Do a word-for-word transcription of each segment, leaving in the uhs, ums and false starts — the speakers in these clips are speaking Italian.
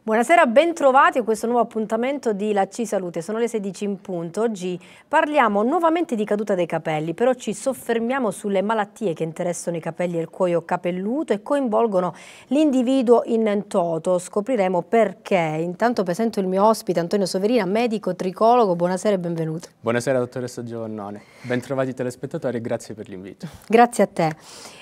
Buonasera, ben trovati a questo nuovo appuntamento di La C Salute. Sono le sedici in punto. Oggi parliamo nuovamente di caduta dei capelli, però ci soffermiamo sulle malattie che interessano i capelli e il cuoio capelluto e coinvolgono l'individuo in toto. Scopriremo perché. Intanto presento il mio ospite Antonio Soverina, medico tricologo. Buonasera e benvenuto. Buonasera dottoressa Giovannone, ben trovati telespettatori e grazie per l'invito. Grazie a te.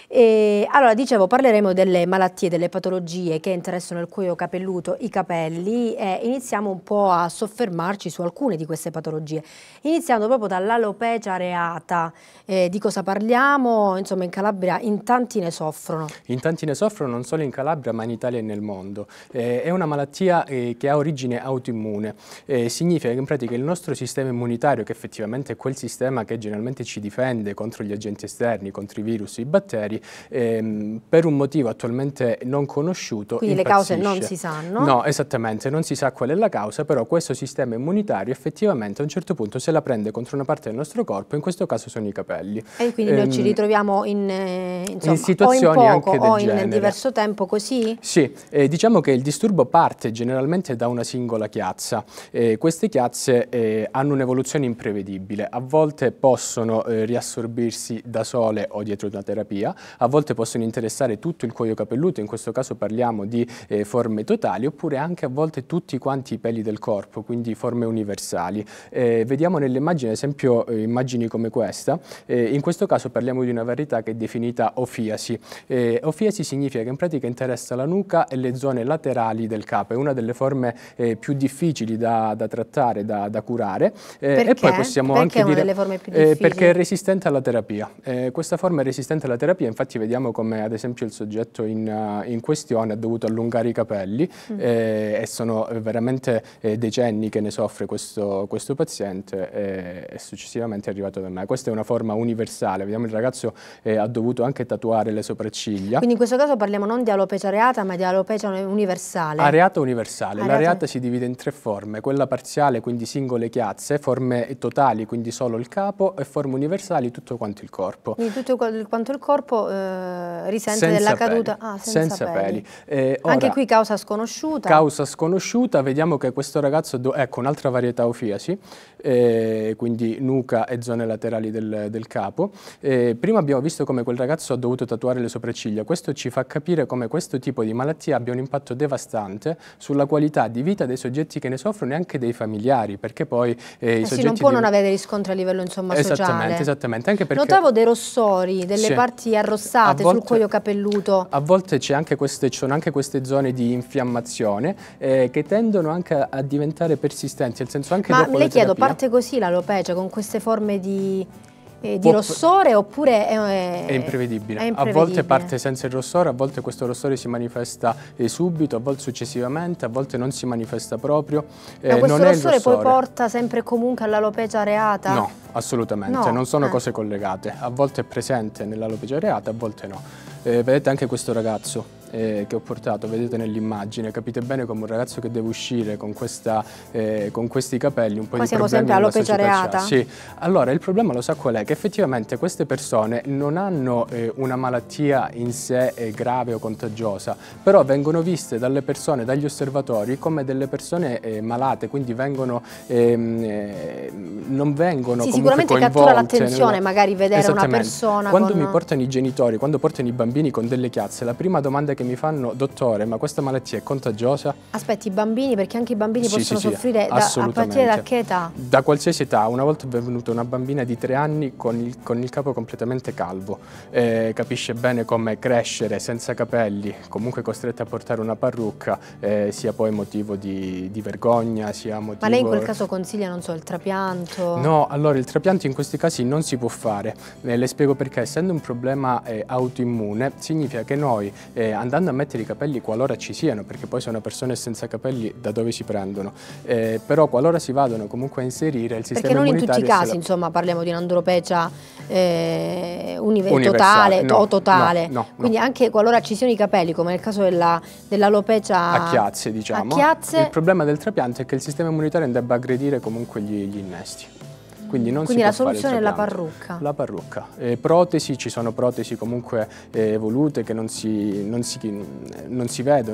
E allora, dicevo, parleremo delle malattie, delle patologie che interessano il cuoio capelluto, i capelli, e iniziamo un po' a soffermarci su alcune di queste patologie, iniziando proprio dall'alopecia areata. Eh, di cosa parliamo? Insomma, in Calabria in tanti ne soffrono. In tanti ne soffrono non solo in Calabria ma in Italia e nel mondo. Eh, è una malattia eh, che ha origine autoimmune, eh, significa che in pratica il nostro sistema immunitario, che effettivamente è quel sistema che generalmente ci difende contro gli agenti esterni, contro i virus, i batteri, Ehm, per un motivo attualmente non conosciuto. Quindi impazzisce. Le cause non si sanno? No, esattamente, non si sa qual è la causa, però questo sistema immunitario effettivamente a un certo punto se la prende contro una parte del nostro corpo, in questo caso sono i capelli. E quindi ehm, noi ci ritroviamo in, eh, insomma, in situazioni o in poco, poco anche del o in genere. diverso tempo così? Sì, eh, diciamo che il disturbo parte generalmente da una singola chiazza. Eh, queste chiazze eh, hanno un'evoluzione imprevedibile, a volte possono eh, riassorbirsi da sole o dietro una terapia, a volte possono interessare tutto il cuoio capelluto, in questo caso parliamo di eh, forme totali, oppure anche a volte tutti quanti i peli del corpo, quindi forme universali. Eh, vediamo nelle immagini, ad esempio eh, immagini come questa, eh, in questo caso parliamo di una varietà che è definita ofiasi. Eh, ofiasi significa che in pratica interessa la nuca e le zone laterali del capo, è una delle forme eh, più difficili da, da trattare, da, da curare. Eh, perché? E poi possiamo perché anche è una dire delle forme più difficili? Eh, perché è resistente alla terapia. Eh, questa forma è resistente alla terapia, infatti vediamo come ad esempio il soggetto in, uh, in questione ha dovuto allungare i capelli mm. eh, e sono veramente eh, decenni che ne soffre questo, questo paziente eh, e successivamente è arrivato da me. Questa è una forma universale, vediamo il ragazzo eh, ha dovuto anche tatuare le sopracciglia. Quindi in questo caso parliamo non di alopecia areata ma di alopecia universale. Areata universale, areata... l'areata si divide in tre forme, quella parziale quindi singole chiazze, forme totali quindi solo il capo e forme universali tutto quanto il corpo. Quindi tutto quanto il corpo eh, risente senza della peli. caduta? Ah, senza, senza peli. peli. Eh, ora, anche qui causa sconosciuta? Causa sconosciuta, vediamo che questo ragazzo, ecco un'altra varietà ofiasi, eh, quindi nuca e zone laterali del, del capo. Eh, prima abbiamo visto come quel ragazzo ha dovuto tatuare le sopracciglia, questo ci fa capire come questo tipo di malattia abbia un impatto devastante sulla qualità di vita dei soggetti che ne soffrono e anche dei familiari, perché poi eh, eh i sì, soggetti... non può di... non avere riscontri a livello insomma esattamente, sociale. Esattamente, anche perché... Notavo dei rossori, delle sì. parti arrossate volte, sul cuoio capelluto. A volte c'è anche queste, ci sono anche queste zone di infiammazione eh, che tendono anche a, a diventare persistenti, nel senso anche Ma dopo le la chiedo, terapia, parte così l'alopecia con queste forme di... Eh, di può, rossore oppure è, è, è, imprevedibile. è imprevedibile? A volte parte senza il rossore, a volte questo rossore si manifesta eh, subito, a volte successivamente, a volte non si manifesta proprio. Eh, Ma questo non rossore, è il rossore poi porta sempre e comunque all'alopecia areata? No, assolutamente, no. non sono eh. cose collegate. A volte è presente nell'alopecia areata, a volte no. Eh, vedete anche questo ragazzo eh, che ho portato, vedete nell'immagine, capite bene come un ragazzo che deve uscire con, questa, eh, con questi capelli, un po' Qua di siamo problemi sempre nella alopecia società. areata? Sì, allora il problema lo sa qual è? Che effettivamente queste persone non hanno eh, una malattia in sé eh, grave o contagiosa, però vengono viste dalle persone, dagli osservatori come delle persone eh, malate, quindi vengono, ehm, eh, non vengono sì, comunque sicuramente coinvolte. cattura l'attenzione nella... magari vedere una persona Quando con... mi portano i genitori, quando portano i bambini con delle chiazze, la prima domanda che mi fanno: dottore, ma questa malattia è contagiosa? Aspetti, i bambini, perché anche i bambini sì, possono sì, soffrire sì, da, a partire da che età? Da qualsiasi età. Una volta è venuta una bambina di tre anni con il, con il capo completamente calvo, eh, capisce bene come crescere senza capelli, comunque costretta a portare una parrucca, eh, sia poi motivo di, di vergogna, sia motivo... Ma lei in quel caso consiglia, non so, il trapianto? No, allora il trapianto in questi casi non si può fare, eh, le spiego perché. Essendo un problema eh, autoimmune, significa che noi eh, andando a mettere i capelli qualora ci siano, perché poi sono persone senza capelli da dove si prendono, eh, però qualora si vadano comunque a inserire il sistema immunitario... Perché non in tutti i casi, la... insomma, parliamo di un'andropecia eh, universale totale no, o totale, no, no, quindi no. anche qualora ci siano i capelli, come nel caso dell'alopecia a chiazze, diciamo, a chiazze... il problema del trapianto è che il sistema immunitario debba aggredire comunque gli, gli innesti. Quindi, non Quindi si la può soluzione è fare la parrucca? La parrucca. Eh, protesi, ci sono protesi comunque eh, evolute che non si, non si, non si vedono.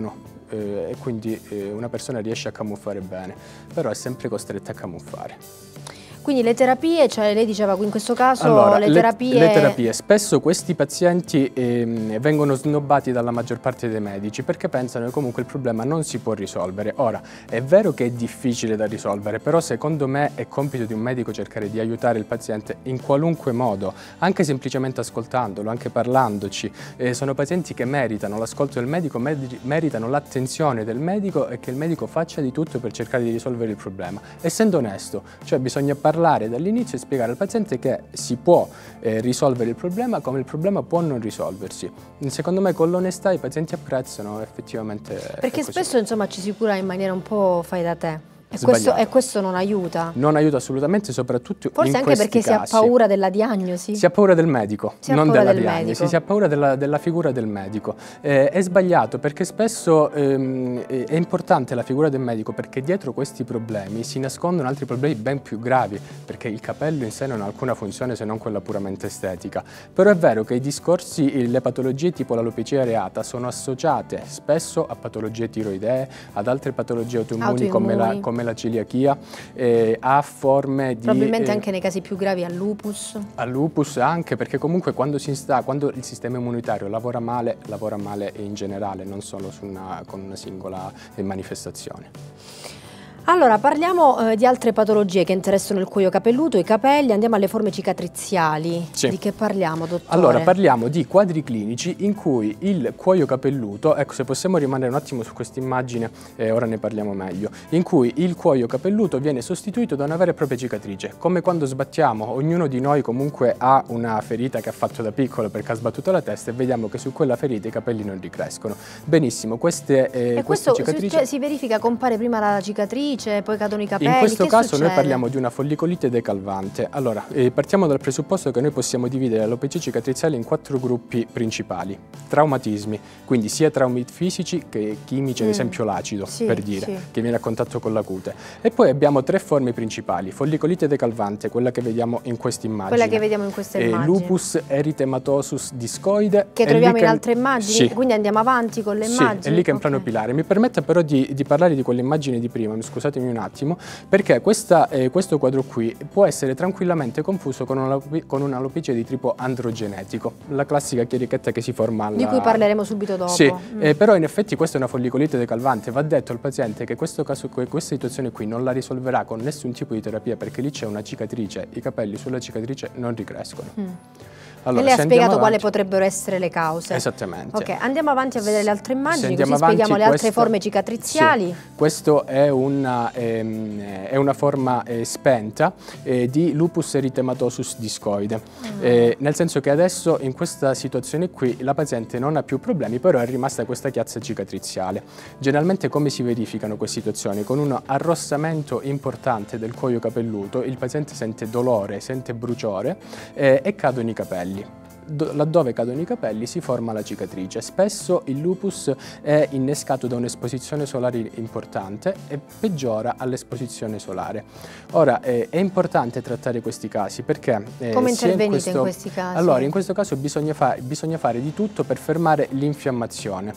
eh, e quindi eh, una persona riesce a camuffare bene, però è sempre costretta a camuffare. Quindi le terapie, cioè lei diceva in questo caso allora, le, le terapie... Le terapie, spesso questi pazienti ehm, vengono snobbati dalla maggior parte dei medici perché pensano che comunque il problema non si può risolvere. Ora, è vero che è difficile da risolvere, però secondo me è compito di un medico cercare di aiutare il paziente in qualunque modo, anche semplicemente ascoltandolo, anche parlandoci. Eh, sono pazienti che meritano l'ascolto del medico, med meritano l'attenzione del medico e che il medico faccia di tutto per cercare di risolvere il problema. Essendo onesto, cioè bisogna parlare parlare dall'inizio e spiegare al paziente che si può eh, risolvere il problema come il problema può non risolversi. Secondo me con l'onestà i pazienti apprezzano effettivamente. Perché spesso insomma ci si cura in maniera un po' fai da te. E Sbagliato. questo, e questo non aiuta? Non aiuta assolutamente, soprattutto forse in anche perché casi. si ha paura della diagnosi. Si ha paura del medico, si non della del diagnosi, medico. Si ha paura della, della figura del medico. Eh, è sbagliato perché spesso ehm, è importante la figura del medico perché dietro questi problemi si nascondono altri problemi ben più gravi, perché il capello in sé non ha alcuna funzione se non quella puramente estetica. Però è vero che i discorsi, le patologie tipo l'alopecia areata sono associate spesso a patologie tiroidee, ad altre patologie autoimmuni, autoimmuni. Come, la, come la celiachia. Eh, ha forme di... Probabilmente eh, anche nei casi più gravi al lupus. Al lupus anche perché comunque quando, si sta, quando il sistema immunitario lavora male, lavora male in generale, non solo su una, con una singola eh, manifestazione. Allora, parliamo eh, di altre patologie che interessano il cuoio capelluto, i capelli, andiamo alle forme cicatriziali. Sì. Di che parliamo, dottore? Allora, parliamo di quadri clinici in cui il cuoio capelluto, ecco se possiamo rimanere un attimo su questa immagine, eh, ora ne parliamo meglio, in cui il cuoio capelluto viene sostituito da una vera e propria cicatrice, come quando sbattiamo, ognuno di noi comunque ha una ferita che ha fatto da piccolo perché ha sbattuto la testa e vediamo che su quella ferita i capelli non ricrescono. Benissimo, queste, eh, e queste questo cicatrici... cioè, si verifica, compare prima la cicatrice, poi cadono i capelli. In questo che caso succede? noi parliamo di una follicolite decalvante. Allora, eh, partiamo dal presupposto che noi possiamo dividere l'alopecia cicatriziale in quattro gruppi principali. Traumatismi, quindi sia traumi fisici che chimici, mm. ad esempio l'acido, sì, per dire, sì. che viene a contatto con la cute. E poi abbiamo tre forme principali. Follicolite decalvante, quella che vediamo in questa immagine. Quella che vediamo in questa immagine. Lupus eritematosus discoide. Che troviamo in altre immagini, sì. Quindi andiamo avanti con le sì, immagini. È lì che è in plano okay. pilare. Mi permette però di, di parlare di quell'immagine di prima, scusatemi un attimo, perché questa, eh, questo quadro qui può essere tranquillamente confuso con, una, con un'alopecia di tipo androgenetico, la classica chierichetta che si forma alla... Di cui parleremo subito dopo. Sì, mm. eh, però in effetti questa è una follicolite decalvante. Va detto al paziente che questo caso, questa situazione qui non la risolverà con nessun tipo di terapia perché lì c'è una cicatrice, i capelli sulla cicatrice non ricrescono. Mm. Allora, e lei ha spiegato avanti, quale potrebbero essere le cause. Esattamente. Ok, andiamo avanti a vedere le altre immagini, così avanti, spieghiamo le altre questa, forme cicatriziali. Sì, questo è una, ehm, è una forma eh, spenta eh, di lupus eritematosus discoide, mm. eh, nel senso che adesso in questa situazione qui la paziente non ha più problemi, però è rimasta questa chiazza cicatriziale. Generalmente come si verificano queste situazioni? Con un arrossamento importante del cuoio capelluto, il paziente sente dolore, sente bruciore eh, e cadono i capelli. Laddove cadono i capelli si forma la cicatrice. Spesso il lupus è innescato da un'esposizione solare importante e peggiora all'esposizione solare. Ora eh, è importante trattare questi casi perché... Eh, Come intervenite in, questo, in questi casi? Allora, in questo caso bisogna, fa bisogna fare di tutto per fermare l'infiammazione,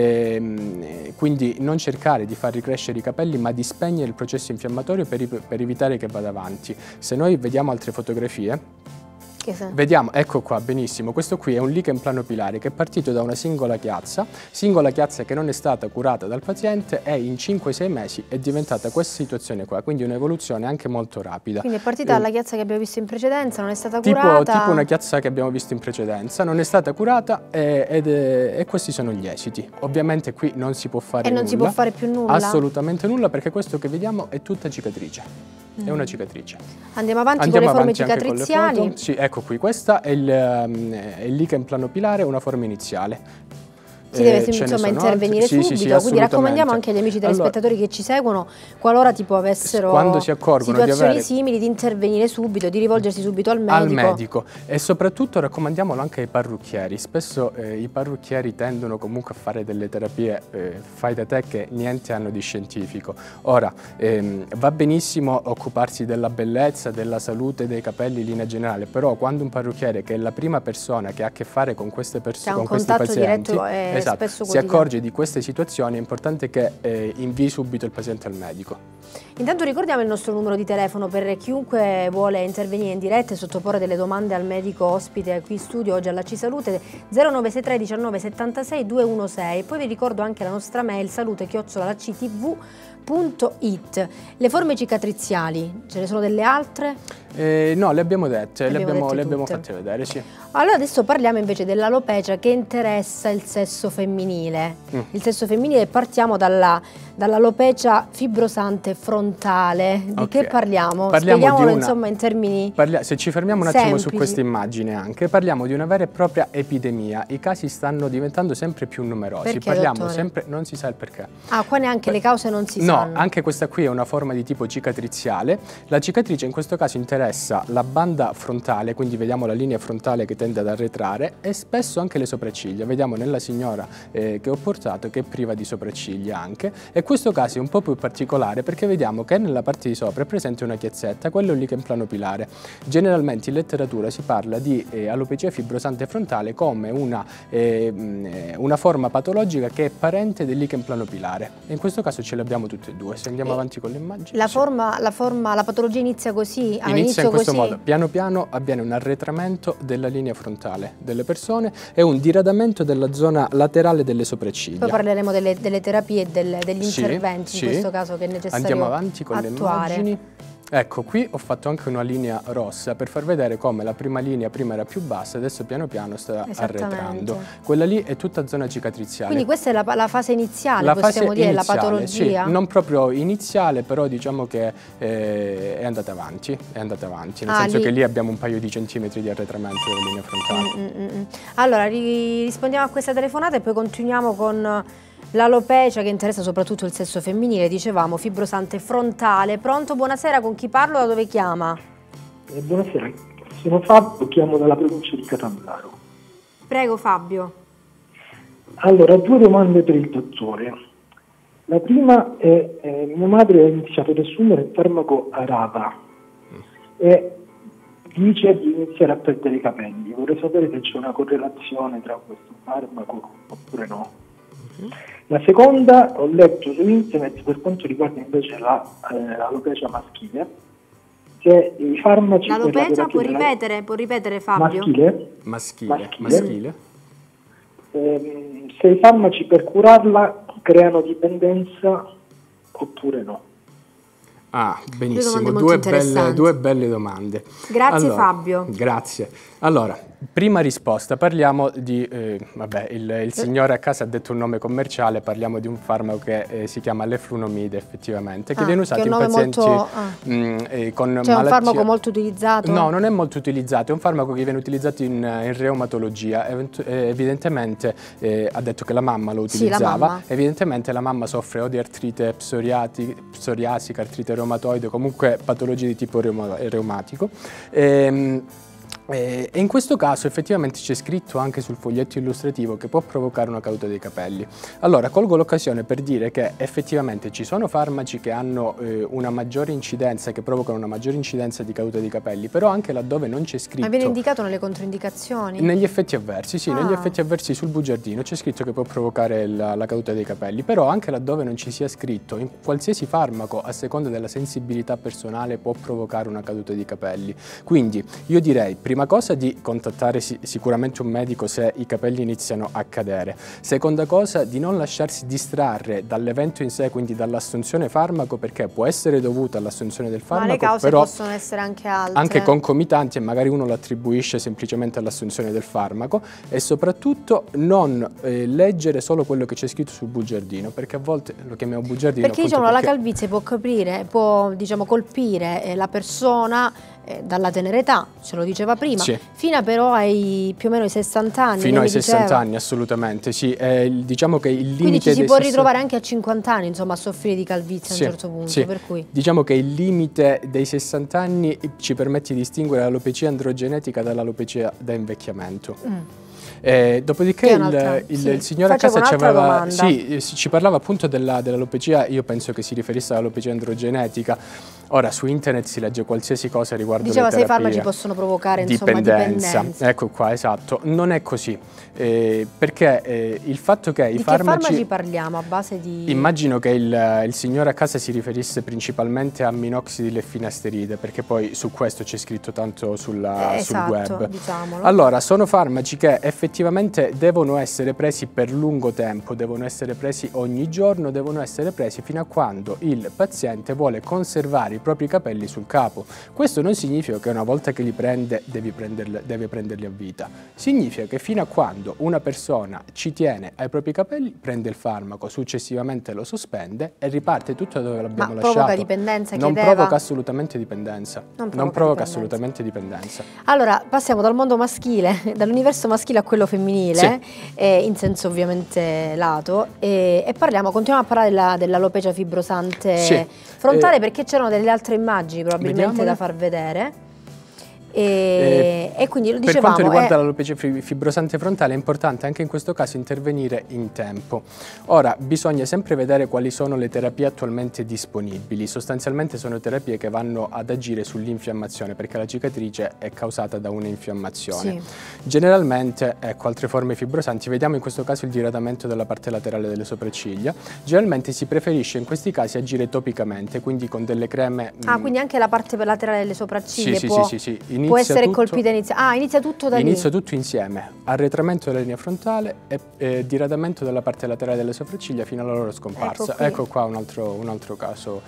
eh, quindi non cercare di far ricrescere i capelli ma di spegnere il processo infiammatorio per, per evitare che vada avanti. Se noi vediamo altre fotografie, vediamo, ecco qua, benissimo, questo qui è un lichen planopilare che è partito da una singola chiazza, singola chiazza che non è stata curata dal paziente e in cinque sei mesi è diventata questa situazione qua, quindi un'evoluzione anche molto rapida. Quindi è partita dalla eh, chiazza che abbiamo visto in precedenza, non è stata tipo, curata? Tipo una chiazza che abbiamo visto in precedenza, non è stata curata e, ed, e questi sono gli esiti. Ovviamente qui non si può fare nulla. E non nulla, si può fare più nulla? Assolutamente nulla perché questo che vediamo è tutta cicatrice. È una cicatrice. Andiamo avanti Andiamo con le avanti forme cicatriziali. Con le foto. Sì, ecco qui, questa è il, um, è il lichen planopilare, una forma iniziale. Si deve eh, insomma intervenire sì, subito, sì, sì, quindi raccomandiamo anche agli amici telespettatori allora, che ci seguono, qualora tipo avessero quando si accorgono situazioni di avere... simili, di intervenire subito, di rivolgersi subito al medico. Al medico e soprattutto raccomandiamolo anche ai parrucchieri. Spesso eh, i parrucchieri tendono comunque a fare delle terapie eh, fai da te che niente hanno di scientifico. Ora, ehm, va benissimo occuparsi della bellezza, della salute dei capelli in linea generale, però quando un parrucchiere che è la prima persona che ha a che fare con queste persone, con questi pazienti, diretto, eh, esatto, si accorge di queste situazioni, è importante che eh, invii subito il paziente al medico. Intanto ricordiamo il nostro numero di telefono per chiunque vuole intervenire in diretta e sottoporre delle domande al medico ospite qui in studio oggi alla C Salute, zero nove sei tre diciannove settantasei duecentosei. Poi vi ricordo anche la nostra mail salute chiocciola la c t v punto it. Le forme cicatriziali, ce ne sono delle altre? Eh, no, le abbiamo dette, le, le abbiamo, dette le abbiamo fatte vedere, sì. Allora adesso parliamo invece dell'alopecia che interessa il sesso femminile. Mm. Il sesso femminile, partiamo dall'alopecia fibrosante frontale. Di okay. che parliamo? parliamo Spieghiamolo di una, insomma in termini parlia, Se ci fermiamo un semplici. attimo su questa immagine anche, parliamo di una vera e propria epidemia. I casi stanno diventando sempre più numerosi. Perché, parliamo dottore? sempre, non si sa il perché. Ah, qua neanche Beh, le cause non si no, sanno. No, anche questa qui è una forma di tipo cicatriziale. La cicatrice in questo caso interessa la banda frontale, quindi vediamo la linea frontale che tende ad arretrare, e spesso anche le sopracciglia. Vediamo nella signora eh, che ho portato che è priva di sopracciglia anche, e questo caso è un po' più particolare perché vediamo che nella parte di sopra è presente una chiazzetta, quello lì che è un plano pilare. Generalmente in letteratura si parla di eh, alopecia fibrosante frontale come una, eh, una forma patologica che è parente del lichen plano pilare, e in questo caso ce le abbiamo tutte e due. Se andiamo e avanti con le immagini, la, sì. forma, la, forma, la patologia inizia così? Inizia inizio in questo così? modo, piano piano avviene un arretramento della linea frontale delle persone e un diradamento della zona laterale delle sopracciglia. Poi parleremo delle, delle terapie e del, degli sì, interventi sì. in questo caso che è necessario Andiamo avanti con attuare. le immagini. Ecco, qui ho fatto anche una linea rossa per far vedere come la prima linea prima era più bassa, adesso piano piano sta arretrando. Quella lì è tutta zona cicatriziale. Quindi questa è la, la fase iniziale, la possiamo fase dire, iniziale, la patologia? Sì, non proprio iniziale, però diciamo che eh, è andata avanti, è andata avanti, nel ah, senso lì. che lì abbiamo un paio di centimetri di arretramento della linea frontale. Mm, mm, mm. Allora, rispondiamo a questa telefonata e poi continuiamo con l'alopecia che interessa soprattutto il sesso femminile, dicevamo, fibrosante frontale. Pronto, buonasera, con chi parlo, da dove chiama? Eh, buonasera, sono Fabio, chiamo dalla provincia di Catanzaro. Prego Fabio. Allora, due domande per il dottore. La prima è, eh, mia madre ha iniziato ad assumere il farmaco Arava e dice di iniziare a perdere i capelli. Vorrei sapere se c'è una correlazione tra questo farmaco oppure no. La seconda, ho letto su internet per quanto riguarda invece l'alopecia la, eh, maschile, che i farmaci... L'alopecia può ripetere, della... può ripetere Fabio? Maschile. Maschile. maschile, maschile. Eh, se i farmaci per curarla creano dipendenza oppure no. Ah, benissimo, due, due, belle, due belle domande. Grazie allora, Fabio. Grazie. Allora, prima risposta, parliamo di, eh, vabbè, il, il signore a casa ha detto un nome commerciale, parliamo di un farmaco che eh, si chiama leflunomide effettivamente, che ah, viene usato che in pazienti molto, ah. mh, eh, con malattie... C'è un farmaco molto utilizzato? No, non è molto utilizzato, è un farmaco che viene utilizzato in, in reumatologia, eh, evidentemente eh, ha detto che la mamma lo utilizzava, sì, la mamma. Evidentemente la mamma soffre o di artrite psoriasica, artrite reumatoide, comunque patologie di tipo reuma reumatico. Ehm, E in questo caso effettivamente c'è scritto anche sul foglietto illustrativo che può provocare una caduta dei capelli. Allora colgo l'occasione per dire che effettivamente ci sono farmaci che hanno eh, una maggiore incidenza, che provocano una maggiore incidenza di caduta dei capelli, però anche laddove non c'è scritto... Ma viene indicato nelle controindicazioni? Negli effetti avversi, sì, ah. negli effetti avversi sul bugiardino c'è scritto che può provocare la, la caduta dei capelli, però anche laddove non ci sia scritto, in qualsiasi farmaco a seconda della sensibilità personale può provocare una caduta dei capelli. Quindi io direi, prima cosa, di contattare sicuramente un medico se i capelli iniziano a cadere. Seconda cosa, di non lasciarsi distrarre dall'evento in sé, quindi dall'assunzione farmaco, perché può essere dovuta all'assunzione del farmaco, ma le cause però possono essere anche altre. Anche concomitanti, e magari uno lo attribuisce semplicemente all'assunzione del farmaco, e soprattutto non eh, leggere solo quello che c'è scritto sul bugiardino, perché a volte lo chiamiamo bugiardino. Perché diciamo perché... la calvizie può coprire, può diciamo colpire eh, la persona eh, dalla tenera età, ce lo diceva prima, sì. fino a però ai più o meno ai sessanta anni. Fino ai sessanta anni, assolutamente, sì. Eh, diciamo che il limite Quindi ci si può sessanta... ritrovare anche a cinquanta anni, insomma, a soffrire di calvizie sì, a un certo punto, sì. per cui... Diciamo che il limite dei sessanta anni ci permette di distinguere l'alopecia androgenetica dall'alopecia da invecchiamento. Mm. Eh, dopodiché il, il, sì. il signore Faccio a casa ci, aveva, sì, ci parlava appunto dell'alopecia, io penso che si riferisse all'alopecia androgenetica. Ora su internet si legge qualsiasi cosa riguardo Diceva le terapie. se i farmaci possono provocare insomma, dipendenza. dipendenza. Ecco qua, esatto. Non è così, eh, perché eh, il fatto che di i che farmaci... farmaci parliamo a base di... Immagino che il, il signore a casa si riferisse principalmente a minoxidil e finasteride, perché poi su questo c'è scritto tanto sulla, eh, sul esatto, web. Diciamolo. Allora, sono farmaci che effettivamente devono essere presi per lungo tempo, devono essere presi ogni giorno, devono essere presi fino a quando il paziente vuole conservare i propri capelli sul capo. Questo non significa che una volta che li prende devi prenderli, deve prenderli a vita. Significa che fino a quando una persona ci tiene ai propri capelli, prende il farmaco, successivamente lo sospende e riparte tutto dove l'abbiamo lasciato. Ma provoca dipendenza, Non chiedeva? provoca assolutamente dipendenza. Non provoca, non provoca dipendenza. assolutamente dipendenza. Allora, passiamo dal mondo maschile, dall'universo maschile a quello femminile, sì. eh, in senso ovviamente lato, e, e parliamo, continuiamo a parlare dell'alopecia fibrosante sì. frontale, eh, perché c'erano delle altre immagini probabilmente vediamole. da far vedere. E, eh, e quindi lo dicevamo, per quanto riguarda è... l'alopecia fibrosante frontale è importante anche in questo caso intervenire in tempo. Ora bisogna sempre vedere quali sono le terapie attualmente disponibili. Sostanzialmente sono terapie che vanno ad agire sull'infiammazione, perché la cicatrice è causata da un'infiammazione. Sì. Generalmente, ecco, altre forme fibrosanti, vediamo in questo caso il diradamento della parte laterale delle sopracciglia. Generalmente si preferisce in questi casi agire topicamente, quindi con delle creme. Ah, mh... quindi anche la parte laterale delle sopracciglia sì, può... sì, sì, sì. Può essere tutto, colpita inizia Ah, inizia tutto da lì? Inizia tutto insieme, arretramento della linea frontale e eh, diradamento della parte laterale delle sopracciglia fino alla loro scomparsa. Ecco, ecco qua un altro, un altro caso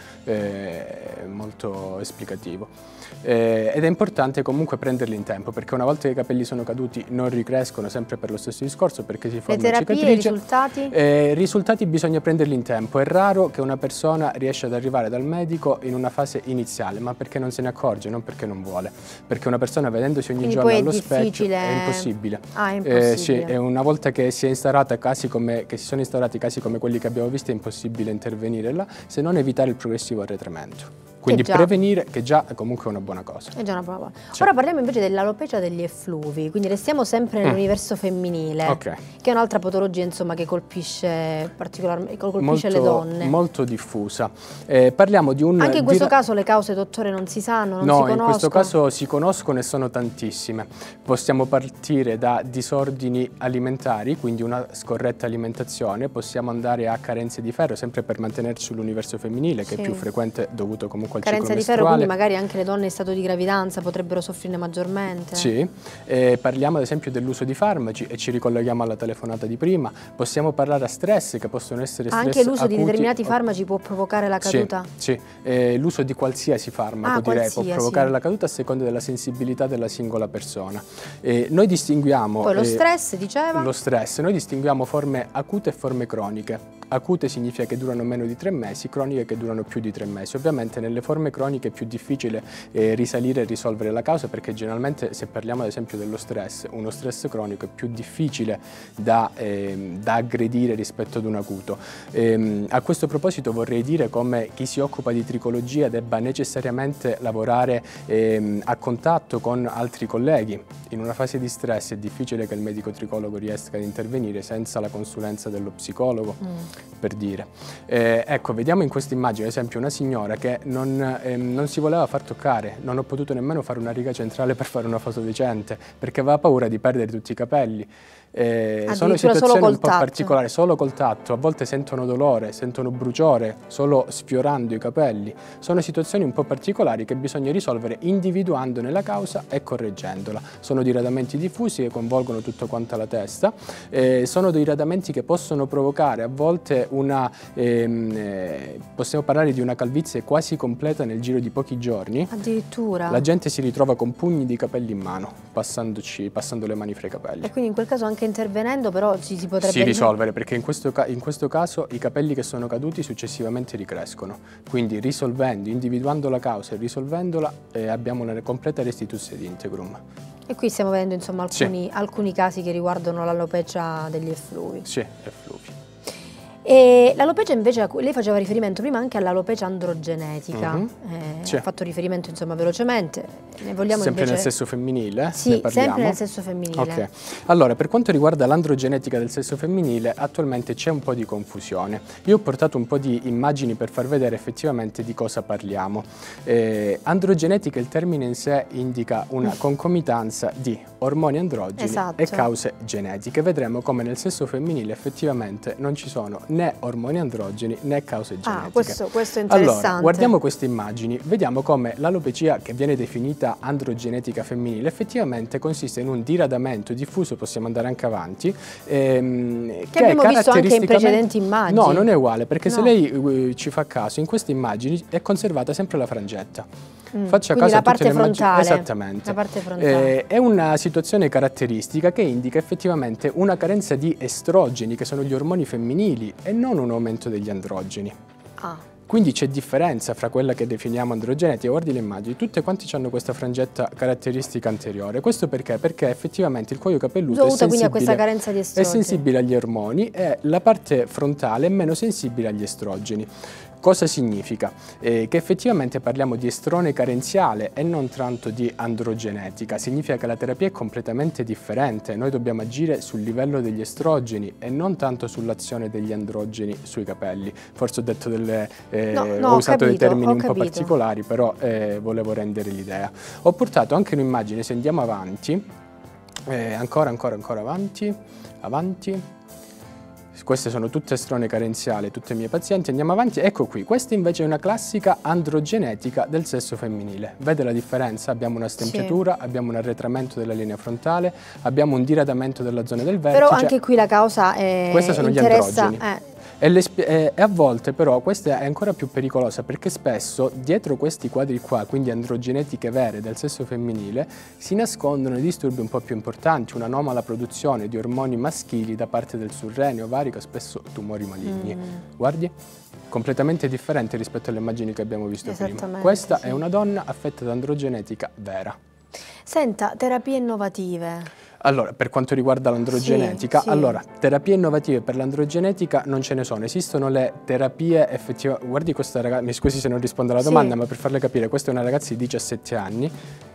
eh, molto esplicativo. Eh, ed è importante comunque prenderli in tempo, perché una volta che i capelli sono caduti non ricrescono, sempre per lo stesso discorso, perché si forma le terapie, cicatrice. I risultati? Eh, I risultati bisogna prenderli in tempo. È raro che una persona riesca ad arrivare dal medico in una fase iniziale, ma perché non se ne accorge, non perché non vuole. Perché una persona vedendosi ogni Quindi giorno poi allo è specchio è impossibile. Ah, è impossibile. Eh, sì, e una volta che si è instaurata casi come, che si sono instaurati casi come quelli che abbiamo visto, è impossibile intervenire là, se non evitare il progressivo arretramento. Quindi che prevenire, che già è comunque una buona cosa. È già una buona cosa. Cioè. Ora parliamo invece dell'alopecia degli effluvi, quindi restiamo sempre nell'universo mm. femminile, okay. che è un'altra patologia insomma, che colpisce particolarmente colpisce molto, le donne. Molto diffusa. Eh, parliamo di un... Anche in questo caso le cause, dottore, non si sanno, non no, si conoscono? No, in questo caso si conoscono e sono tantissime. Possiamo partire da disordini alimentari, quindi una scorretta alimentazione, possiamo andare a carenze di ferro, sempre per mantenerci sull'universo femminile, che sì. è più frequente dovuto comunque al carenza di ferro, quindi magari anche le donne in stato di gravidanza potrebbero soffrirne maggiormente. Sì, eh, parliamo ad esempio dell'uso di farmaci e ci ricolleghiamo alla telefonata di prima. Possiamo parlare a stress, che possono essere stress anche l'uso di acuti. determinati farmaci può provocare la caduta? Sì, sì. Eh, l'uso di qualsiasi farmaco ah, direi qualsiasi. può provocare la caduta a seconda della sensibilità della singola persona. Eh, noi distinguiamo... Poi lo eh, stress, diceva? Lo stress, noi distinguiamo forme acute e forme croniche. Acute significa che durano meno di tre mesi, croniche che durano più di tre mesi. Ovviamente nelle forme croniche è più difficile eh, risalire e risolvere la causa, perché generalmente, se parliamo ad esempio dello stress, uno stress cronico è più difficile da, eh, da aggredire rispetto ad un acuto. Ehm, a questo proposito vorrei dire come chi si occupa di tricologia debba necessariamente lavorare ehm, a contatto con altri colleghi. In una fase di stress è difficile che il medico tricologo riesca ad intervenire senza la consulenza dello psicologo. Mm. Per dire. Eh, ecco, vediamo in questa immagine, ad esempio, una signora che non, ehm, non si voleva far toccare, non ho potuto nemmeno fare una riga centrale per fare una foto decente, perché aveva paura di perdere tutti i capelli. Eh, sono situazioni un po' particolari, solo col tatto, a volte sentono dolore, sentono bruciore solo sfiorando i capelli. Sono situazioni un po' particolari che bisogna risolvere individuandone la causa e correggendola. Sono diradamenti diffusi che coinvolgono tutto quanto la testa, eh, sono diradamenti che possono provocare a volte una, ehm, eh, possiamo parlare di una calvizie quasi completa nel giro di pochi giorni. Addirittura? La gente si ritrova con pugni di capelli in mano, passandoci, passando le mani fra i capelli. E quindi in quel caso anche intervenendo però ci si potrebbe... Si risolvere, perché in questo, in questo caso i capelli che sono caduti successivamente ricrescono. Quindi risolvendo, individuando la causa e risolvendola eh, abbiamo una completa restituzione di integrum. E qui stiamo vedendo insomma alcuni, sì. alcuni casi che riguardano l'alopecia degli effluvi. Sì, effluvi. E l'alopecia invece, lei faceva riferimento prima anche all'alopecia androgenetica, mm-hmm. eh, sì. ha fatto riferimento insomma velocemente, ne vogliamo sempre invece... nel sesso femminile? Sì, sempre nel sesso femminile. Okay. Allora, per quanto riguarda l'androgenetica del sesso femminile, attualmente c'è un po' di confusione. Io ho portato un po' di immagini per far vedere effettivamente di cosa parliamo. Eh, androgenetica, il termine in sé indica una concomitanza di ormoni androgeni esatto. e cause genetiche. Vedremo come nel sesso femminile effettivamente non ci sono né ormoni androgeni né cause genetiche. Ah, questo, questo è interessante. Allora, guardiamo queste immagini, vediamo come l'alopecia, che viene definita androgenetica femminile, effettivamente consiste in un diradamento diffuso, possiamo andare anche avanti, ehm, che, che abbiamo visto anche in precedenti immagini. No, non è uguale, perché no. se lei uh, ci fa caso, in queste immagini è conservata sempre la frangetta. Mm, Faccia caso la a tutte parte le frontale. Esattamente. La parte frontale. Eh, è una situazione caratteristica che indica effettivamente una carenza di estrogeni, che sono gli ormoni femminili, e non un aumento degli androgeni. Ah. Quindi c'è differenza fra quella che definiamo androgenetica. Guardi le immagini, tutte quanti hanno questa frangetta caratteristica anteriore. Questo perché? Perché effettivamente il cuoio capelluto dovuta è quindi a questa carenza di estrogeni. È sensibile agli ormoni e la parte frontale è meno sensibile agli estrogeni. Cosa significa? Eh, che effettivamente parliamo di estrone carenziale e non tanto di androgenetica. Significa che la terapia è completamente differente. Noi dobbiamo agire sul livello degli estrogeni e non tanto sull'azione degli androgeni sui capelli. Forse ho detto delle, eh, no, no, ho usato capito, dei termini un capito. po' particolari, però eh, volevo rendere l'idea. Ho portato anche un'immagine, se andiamo avanti, eh, ancora, ancora, ancora avanti, avanti. Queste sono tutte estrone carenziali, tutte mie pazienti. Andiamo avanti, ecco qui, questa invece è una classica androgenetica del sesso femminile. Vede la differenza? Abbiamo una stempiatura, sì. abbiamo un arretramento della linea frontale, abbiamo un diradamento della zona del vertice. Però anche qui la causa è Questi sono interessa, gli androgeni. Eh. E, le, e, e a volte però questa è ancora più pericolosa, perché spesso dietro questi quadri qua, quindi androgenetiche vere del sesso femminile, si nascondono disturbi un po' più importanti, un'anomala produzione di ormoni maschili da parte del surrenio, ovarico, spesso tumori maligni. Mm. Guardi, completamente differente rispetto alle immagini che abbiamo visto prima. Questa sì. è una donna affetta da androgenetica vera. Senta, terapie innovative. Allora, per quanto riguarda l'androgenetica, sì, sì. allora, terapie innovative per l'androgenetica non ce ne sono. Esistono le terapie effettive. Guardi questa ragazza, mi scusi se non rispondo alla domanda, sì. ma per farle capire, questa è una ragazza di diciassette anni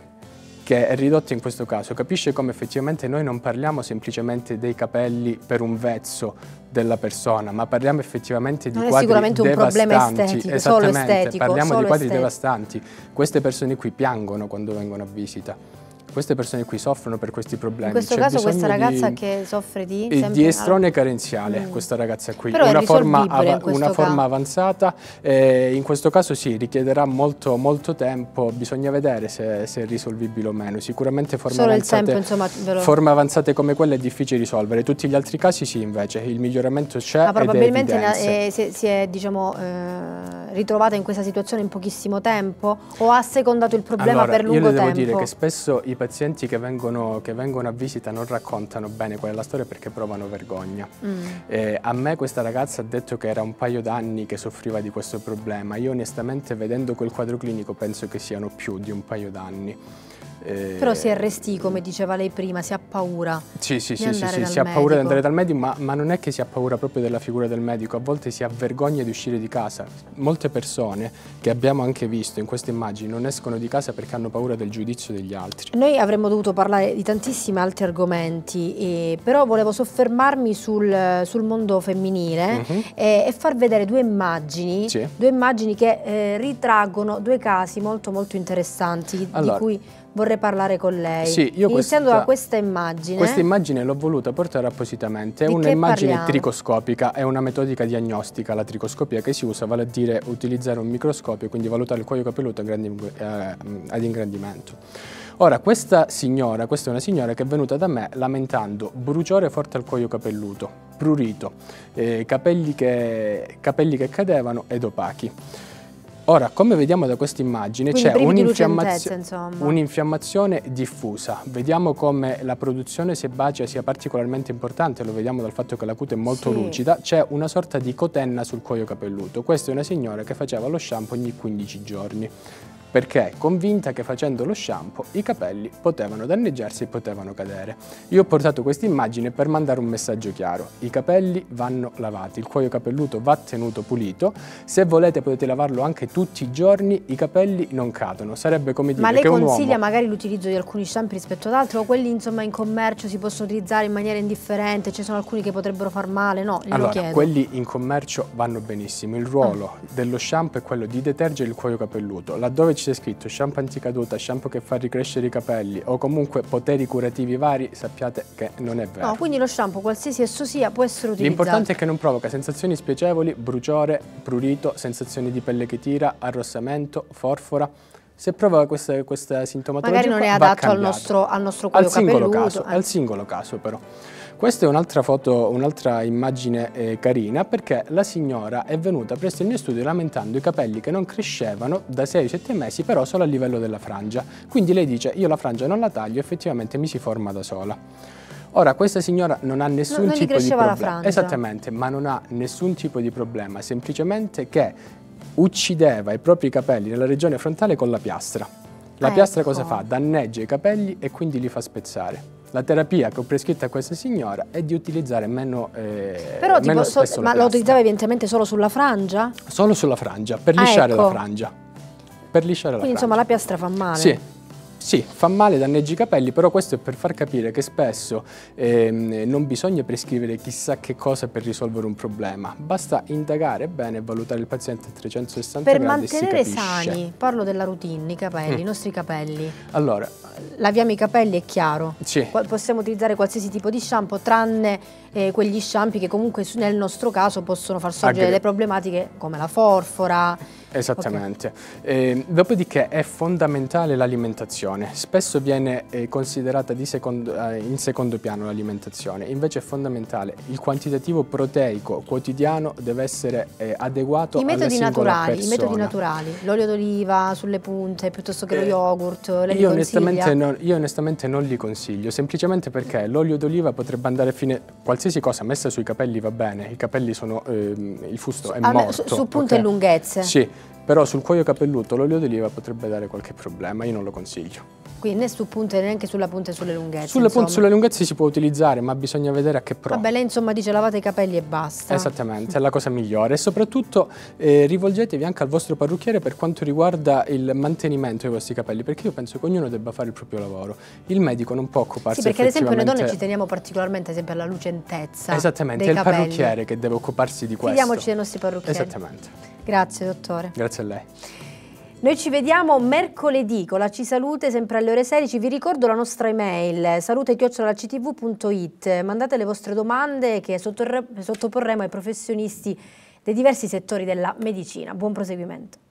che è ridotta in questo caso. Capisce come effettivamente noi non parliamo semplicemente dei capelli per un vezzo della persona, ma parliamo effettivamente di non quadri devastanti. Non è sicuramente un problema estetico, Esattamente, solo estetico. Parliamo solo di quadri estetico. devastanti. Queste persone qui piangono quando vengono a visita. Queste persone qui soffrono per questi problemi. In questo caso questa ragazza di, che soffre di... Eh, di estrone carenziale, mm. questa ragazza qui. Però una è forma, in una forma avanzata, eh, in questo caso sì, richiederà molto, molto tempo, bisogna vedere se, se è risolvibile o meno. Sicuramente forme Solo avanzate, il tempo, insomma, lo... forme avanzate come quelle è difficile risolvere. Tutti gli altri casi sì, invece, il miglioramento c'è. Ma probabilmente è è, si, si è diciamo, eh, ritrovata in questa situazione in pochissimo tempo o ha secondato il problema allora, per lungo tempo? Io le devo tempo? dire che spesso i pazienti che vengono che vengono a visita non raccontano bene qual è la storia perché provano vergogna. Mm. Eh, a me questa ragazza ha detto che era un paio d'anni che soffriva di questo problema. Io onestamente, vedendo quel quadro clinico, penso che siano più di un paio d'anni. Eh, Però si arresti, come diceva lei prima, si ha paura. Sì, sì, di sì, sì, sì si ha paura di andare dal medico, ma, ma non è che si ha paura proprio della figura del medico, a volte si ha vergogna di uscire di casa. Molte persone che abbiamo anche visto in queste immagini non escono di casa perché hanno paura del giudizio degli altri. Noi avremmo dovuto parlare di tantissimi altri argomenti, eh, però volevo soffermarmi sul, sul mondo femminile uh-huh. e, e far vedere due immagini, sì. due immagini che eh, ritraggono due casi molto molto interessanti allora, di cui vorrei parlare con lei. Sì, io Iniziando questa, da questa immagine. Questa immagine l'ho voluta portare appositamente. È un'immagine tricoscopica, è una metodica diagnostica, la tricoscopia, che si usa, vale a dire utilizzare un microscopio, quindi valutare il cuoio capelluto ad ingrandimento. Ora, questa signora, questa è una signora che è venuta da me lamentando bruciore forte al cuoio capelluto, prurito, eh, capelli, che, capelli che cadevano ed opachi. Ora, come vediamo da questa immagine, c'è un'infiammazio un'infiammazione diffusa. Vediamo come la produzione sebacea sia particolarmente importante, lo vediamo dal fatto che la cute è molto sì. lucida. C'è una sorta di cotenna sul cuoio capelluto. Questa è una signora che faceva lo shampoo ogni quindici giorni. perché convinta che facendo lo shampoo i capelli potevano danneggiarsi e potevano cadere. Io ho portato questa immagine per mandare un messaggio chiaro: i capelli vanno lavati, il cuoio capelluto va tenuto pulito, se volete potete lavarlo anche tutti i giorni, i capelli non cadono. Sarebbe come dire Ma lei che un consiglia uomo... magari l'utilizzo di alcuni shampoo rispetto ad altri, o quelli insomma in commercio si possono utilizzare in maniera indifferente, ci sono alcuni che potrebbero far male? No, glielo Allora, chiedo. quelli in commercio vanno benissimo, il ruolo ah. dello shampoo è quello di detergere il cuoio capelluto, laddove c'è scritto shampoo anticaduta, shampoo che fa ricrescere i capelli o comunque poteri curativi vari, sappiate che non è vero. No, quindi lo shampoo, qualsiasi esso sia, può essere utilizzato. L'importante è che non provoca sensazioni spiacevoli, bruciore, prurito, sensazioni di pelle che tira, arrossamento, forfora. Se provoca questa, questa sintomatologia, magari non è adatto al nostro, al nostro cuoio al singolo capelluto. Caso, eh. Al singolo caso però. Questa è un'altra foto, un'altra immagine eh, carina, perché la signora è venuta presso il mio studio lamentando i capelli che non crescevano da sei sette mesi, però solo a livello della frangia. Quindi lei dice: io la frangia non la taglio, effettivamente mi si forma da sola. Ora, questa signora non ha nessun non, non tipo di problema. La Esattamente, ma non ha nessun tipo di problema, semplicemente che uccideva i propri capelli nella regione frontale con la piastra. La ecco. piastra cosa fa? Danneggia i capelli e quindi li fa spezzare. La terapia che ho prescritto a questa signora è di utilizzare meno, eh, Però, meno tipo, spesso so, la ma lo utilizzava evidentemente solo sulla frangia? Solo sulla frangia, per ah, lisciare ecco. la frangia. Per lisciare Quindi la insomma frangia. la piastra fa male? Sì. Sì, fa male, danneggia i capelli, però questo è per far capire che spesso ehm, non bisogna prescrivere chissà che cosa per risolvere un problema, basta indagare bene e valutare il paziente a trecentosessanta per gradi e si capisce. Per mantenere sani, parlo della routine, i capelli, mm. i nostri capelli. Allora, laviamo i capelli, è chiaro. Sì. Possiamo utilizzare qualsiasi tipo di shampoo, tranne eh, quegli shampoo che comunque nel nostro caso possono far sorgere delle problematiche come la forfora. Esattamente. Okay. Eh, dopodiché è fondamentale l'alimentazione. Spesso viene eh, considerata di secondo, eh, in secondo piano l'alimentazione, invece è fondamentale. Il quantitativo proteico quotidiano deve essere eh, adeguato I alla metodi singola naturali, persona. I metodi naturali, l'olio d'oliva sulle punte piuttosto che lo eh, yogurt, lei io, li onestamente non, io onestamente non li consiglio, semplicemente perché l'olio d'oliva potrebbe andare a fine, qualsiasi cosa messa sui capelli va bene, i capelli sono, ehm, il fusto è ah, morto. Su, su punte okay? e lunghezze? Sì. Però sul cuoio capelluto l'olio d'oliva potrebbe dare qualche problema, io non lo consiglio. Quindi né su punte neanche sulla punta e sulle lunghezze? Sulle punte e sulle lunghezze si può utilizzare, ma bisogna vedere a che pro. Vabbè, lei insomma dice lavate i capelli e basta. Esattamente, è la cosa migliore. E soprattutto eh, rivolgetevi anche al vostro parrucchiere per quanto riguarda il mantenimento dei vostri capelli, perché io penso che ognuno debba fare il proprio lavoro. Il medico non può occuparsi Sì, perché ad esempio noi effettivamente... donne ci teniamo particolarmente esempio alla lucentezza. Esattamente, dei è il capelli. parrucchiere che deve occuparsi di questo. Fidiamoci dei nostri parrucchieri. Esattamente. Grazie dottore. Grazie a lei. Noi ci vediamo mercoledì con la C Salute, sempre alle ore sedici. Vi ricordo la nostra email salute chiocciola c t v punto it. Mandate le vostre domande che sottoporremo ai professionisti dei diversi settori della medicina. Buon proseguimento.